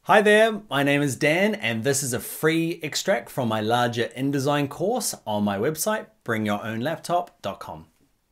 Hi there, my name is Dan and this is a free extract from my larger InDesign course on my website, bringyourownlaptop.com.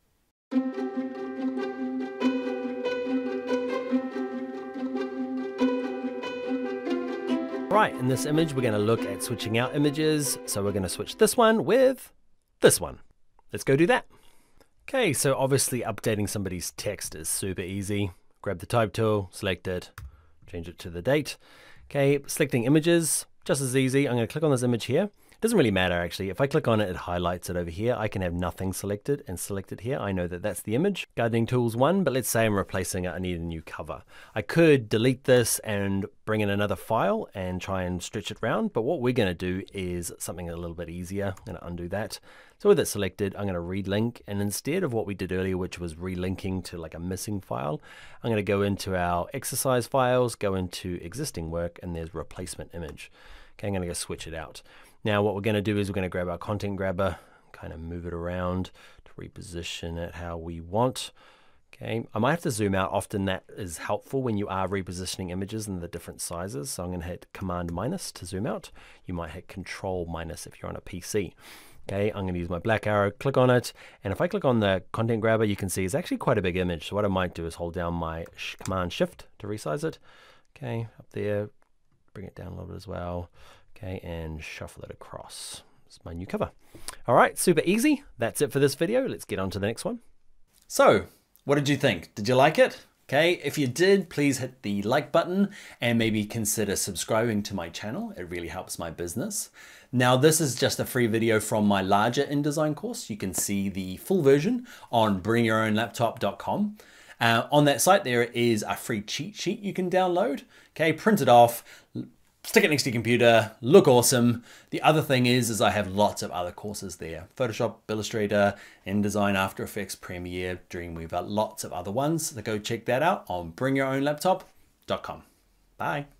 Right, in this image we're going to look at switching out images. So we're going to switch this one with this one. Let's go do that. Okay, so obviously updating somebody's text is super easy. Grab the type tool, select it, change it to the date. Okay, selecting images, just as easy. I'm going to click on this image here. It doesn't really matter actually. If I click on it, it highlights it over here. I can have nothing selected and select it here. I know that that's the image. Gardening tools 1, but let's say I'm replacing it. I need a new cover. I could delete this and bring in another file and try and stretch it around. But what we're going to do is something a little bit easier. I'm going to undo that. So with it selected, I'm going to relink. And instead of what we did earlier, which was relinking to like a missing file, I'm going to go into our exercise files, go into existing work, and there's replacement image. Okay, I'm going to go switch it out. Now what we're going to do is we're going to grab our content grabber, kind of move it around to reposition it how we want. Okay, I might have to zoom out. Often that is helpful when you are repositioning images in the different sizes. So I'm going to hit Command minus to zoom out. You might hit Control minus if you're on a PC. Okay, I'm going to use my black arrow, click on it, and if I click on the content grabber, you can see it's actually quite a big image. So what I might do is hold down my Command Shift to resize it. Okay, up there, bring it down a little bit as well. Okay, and shuffle it across. It's my new cover. All right, super easy. That's it for this video. Let's get on to the next one. So, what did you think? Did you like it? Okay, if you did, please hit the like button and maybe consider subscribing to my channel. It really helps my business. Now, this is just a free video from my larger InDesign course. You can see the full version on bringyourownlaptop.com. On that site, there is a free cheat sheet you can download. Okay, print it off, stick it next to your computer, look awesome. The other thing is I have lots of other courses there. Photoshop, Illustrator, InDesign, After Effects, Premiere, Dreamweaver, lots of other ones. So go check that out on bringyourownlaptop.com. Bye.